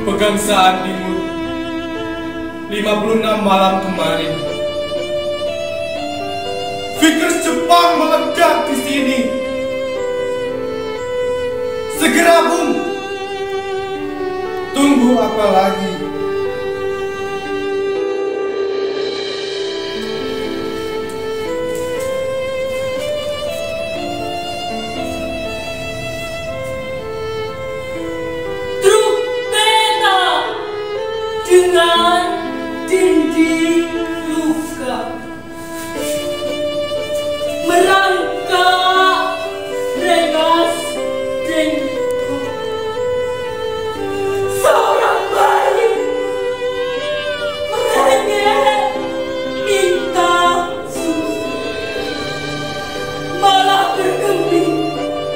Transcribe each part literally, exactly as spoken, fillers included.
pegang saat imut lima puluh enam malam kemarin. Fikir Jepang meledak di sini. Segera bung. Tunggu apa lagi? Truk Peta dengan dinding luka merangkak regas dengkul. Seorang bayi merengek minta susu, malah bergeming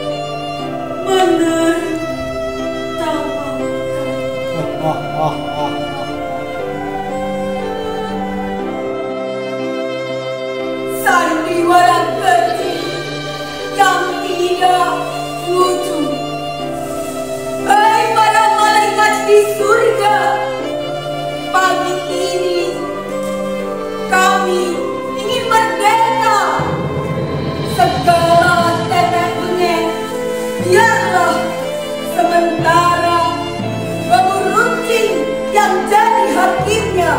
menertawakan. Sandiwara kecil yang tidak lucu. Hai para malaikat di surga, pagi ini kami ingin merdeka. Segala tetek bengek biarlah sementara bambu runcing yang jadi hakimnya.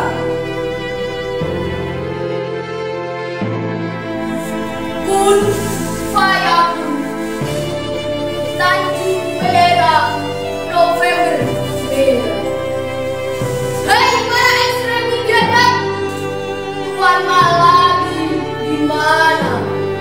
Kun fayakun, tanjung merah November merah. Hai para ekstrem biadab, Tuan lagi di mana?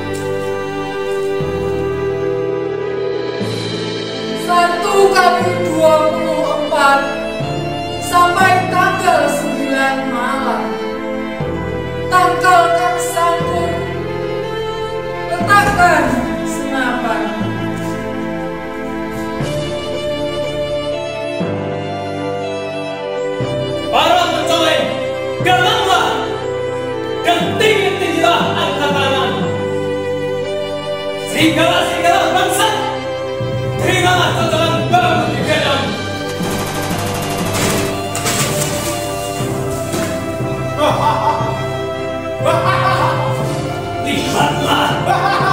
Satu kali dua puluh empat sampai tanggal sembilan malam. Tanggalkan sangkur, letakkan senapan. Para pencoleng, galanglah dan tinggi-tinggilah angkat tangan. Serigala-serigala bangsa, terimalah tontonan baru di gadang. Lihatlah